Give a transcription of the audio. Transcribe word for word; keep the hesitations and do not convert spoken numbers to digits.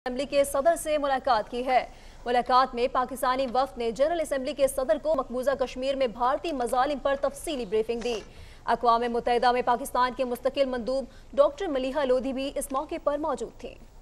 Assembly के सदर से मुलाकात की है। मुलाकात में पाकिस्तानी वफ्द ने जनरल असेंबली के सदर को मकबूजा कश्मीर में भारतीय मजालिम पर तफसीली ब्रीफिंग दी। अक़वाम मुत्तहिदा में पाकिस्तान के मुस्तकिल मंदूब डॉक्टर मलीहा लोधी भी इस मौके पर मौजूद थी।